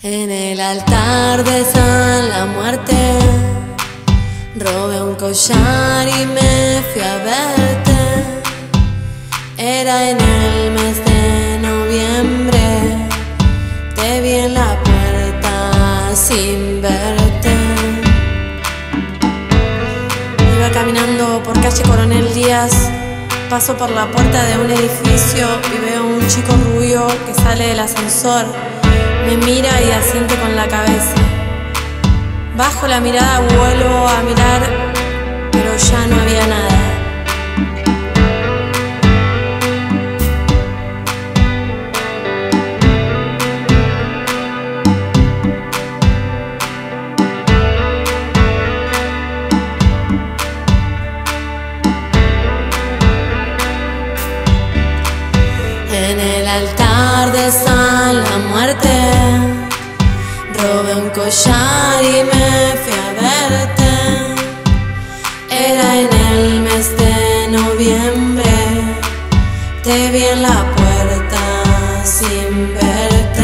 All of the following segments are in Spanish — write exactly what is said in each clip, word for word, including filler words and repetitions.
En el altar de San la Muerte robé un collar y me fui a verte. Era en el mes de noviembre, te vi en la puerta sin verte. Iba caminando por calle Coronel Díaz, paso por la puerta de un edificio y veo un chico rubio que sale del ascensor. Me mira y asiente con la cabeza. Bajo la mirada, vuelvo a mirar, pero ya no había nada. En el altar de San la Muerte robé un collar y me fui a verte. Era en el mes de noviembre, te vi en la puerta sin verte.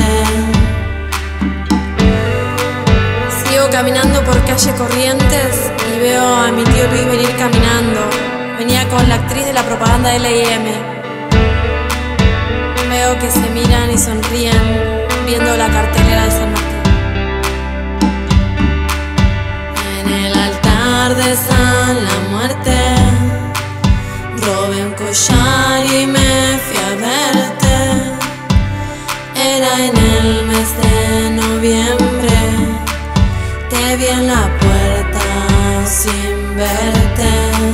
Sigo caminando por calle Corrientes y veo a mi tío Luis venir caminando. Venía con la actriz de la propaganda de L y M. Veo que se miran y sonríen viendo la cartelera de San Martín. En el altar de San la Muerte robé un collar y me fui a verte. Era en el mes de noviembre, te vi en la puerta sin verte.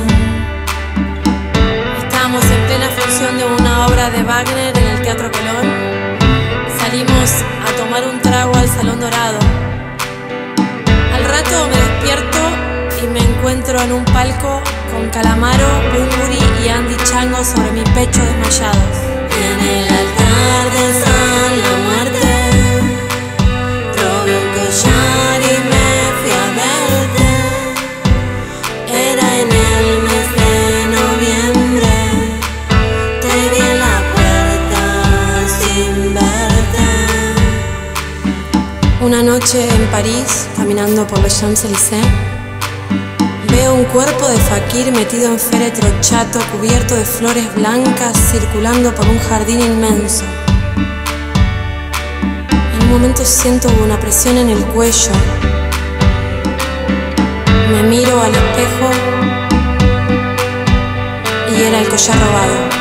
Estamos en plena función de una obra de Wagner en el Teatro Colón. Salimos a tomar un trago al Salón Dorado. Al rato me despierto y me encuentro en un palco con Calamaro, Bunbury y Andy Chango sobre mi pecho desmayados. En el altar de San la Muerte robé un collar y me fui a verte. Era en el mes de noviembre, te vi en la puerta sin verte. Una noche en París, caminando por los Champs-Élysées, veo un cuerpo de fakir metido en féretro chato, cubierto de flores blancas, circulando por un jardín inmenso. En un momento siento una presión en el cuello. Me miro al espejo y era el collar robado.